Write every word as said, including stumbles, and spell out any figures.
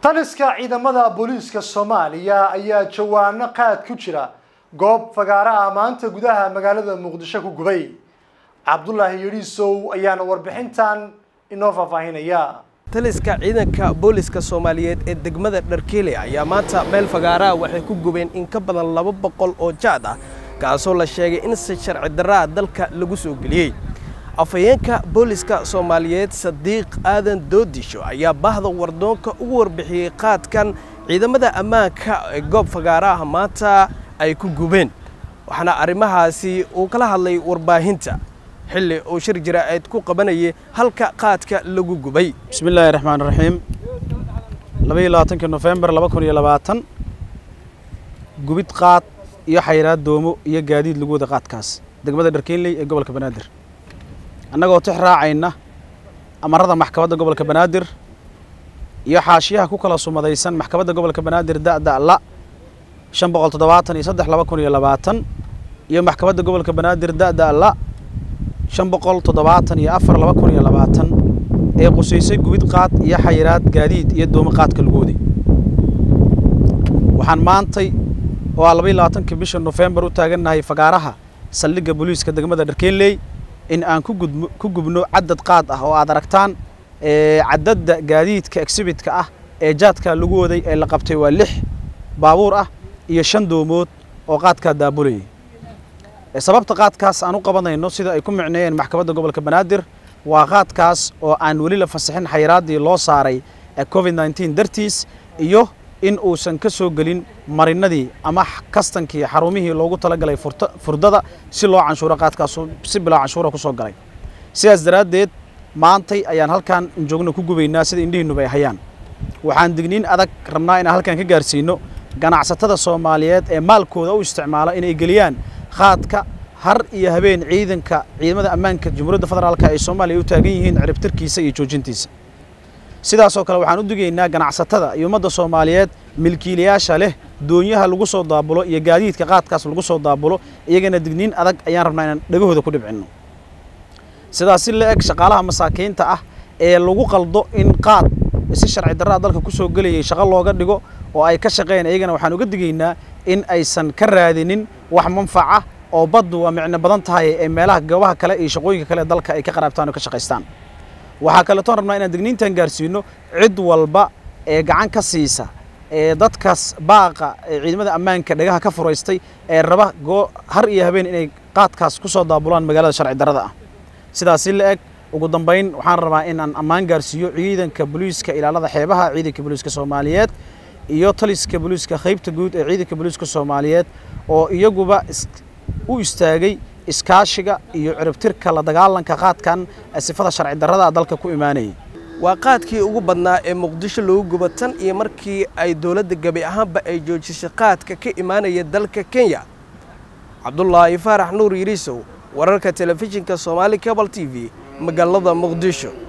taliska ciidamada booliiska Soomaaliya ayaa jawaano qaad ku jira goob fagaara ah maanta gudaha magaalada Muqdisho ku gubay. Cabdullaahi Yariisow ayaana warbixintan inoo faafahinaya. taliska ciidanka booliiska Soomaaliyeed ee degmada Dharkiile ayaa maanta meel fagaara waxay ku gubeen in ka badan laba boqol oo jaad ah kaasoo la sheegay in si sharci darro dalka lagu soo galiyay. afayeenka booliiska Soomaaliyeed Sadiiq Aadan Doodisho ayaa bahda wardoonka ugu warbixiyay qaadkan ciidamada ammaanka ee goob fagaara ah maanta ay ku gubeen. waxaana arrimahaasi uu kala hadlay warbaahinta xilli uu shir jiraa'id ku qabanayay halka qaadka lagu gubay. bismillaahir rahmaanir rahiim laba iyo labaatanka November laba kun iyo labaatan gubid qaad iyo xayiraad doomo iyo gaadiid lagu wada qaadkaas degmada Dharkiile ee gobolka Banaadir annagoo tix raacayna amarada maxkamadda gobolka Banaadir iyo xaashiyaha ku kala sumadaysan maxkamadda gobolka Banaadir da'da la shan boqol toddobaatan iyo saddex laba kun iyo labaatan iyo maxkamadda gobolka Banaadir da'da la shan boqol toddobaatan iyo afar laba kun iyo labaatan ee qusaysay gubid qaad iyo xayiraad gaadiid iyo doomo qaadka lagu waday. waxaan maantay oo laba iyo labaatanka bisha November u taaganahay fagaaraha saldhigga booliiska degmada Dharkiile in aan ku gudmo ku gubno cadad qaad ah oo aad aragtaan ee cadadda gaadiidka exhibitka ah ee jaadka lagu waday ee la qabtay waa lix baabuur ah iyo shan doomood oo qaadka daabulay. sababta qaadkaas aan u qabanayno sida ay ku micneeyeen maxkamadda gobolka Banaadir waa qaadkaas oo aan wali la fasaxin xayiraadii loo saaray ee COVID nineteen dartiis iyo in uusan ka soo galin marinadii ama kastankii xarumihii loogu talagalay furdada si loo canshuuro qaadkaas si bilaa canshuuro ku soo galay. sidaas daraadeed maantay ayaan halkan joogno ku gubaynaa sida indhihiinuba ay hayaan. waxaan digniin adag rabnaa inaan halkan ka gaarsiino ganacsatada Soomaaliyeed ee maalkooda u isticmaala inay geliyaan qaadka har iyo habeen ciidanka ciidamada ammaanka Jamhuuriyadda Federaalka ee Soomaaliya u taagan yihiin ciribtirkiisa iyo joojintiisa. sidaas oo kale waxaan u digaynaa ganacsatada iyo ummadda Soomaaliyeed milkiilayaasha leh doonyaha lagu soo daabulo iyo gaadiidka qaadkaas lagu soo daabulo iyagana digniin adag ayaan rabnaa inaan dhagahooda ku dhibcino. sidaas si la eg shaqaalaha masaakiinta ah ee lagu qaldo in qaad si sharci darro dalka ku soo galiyay shaqo looga dhigo oo ay ka shaqeeyaan iyagana waxaan uga digaynaa in aysan ka raadinin wax manfaca oo baddu waa micno badan tahay ee meelaha goobaha kale iyo shaqooyinka kale dalka ay ka qaraabtaan oo ka shaqeystaan. waxaa kale toon rabnaa inaan digniintan gaarsiino cid walba ee gacan ka siisa ee dadkaas baaqa ee ciidamada ammaanka dhagaha ka fureystay ee raba har iyo habeen inay qaadkaas ku soo daabulaan magaalada sharci darrada ah. sidaas si la eg ugu dambeyn waxaan rabaa in aan ammaan gaarsiiyo ciidanka booliiska ilaalada xeebaha ciidanka booliiska Soomaaliyeed iyo taliska booliiska qaybta guud ee ciidanka booliiska Soomaaliyeed oo iyaguba u istaagay iskaashiga iyo ciribtirka la dagaalanka qaadkan sifada sharci darrada dalka ku imaanayay. waa qaadkii ugu badnaa ee Muqdisho lagu gubo tan iyo markii ay dawladda gabi ahaanba ay joojisay qaadka ka imaanaya dalka Kenya. Cabdullaahi Faarax Nuur Yariisow wararka telefishinka Somali Cable T V magaalada Muqdisho.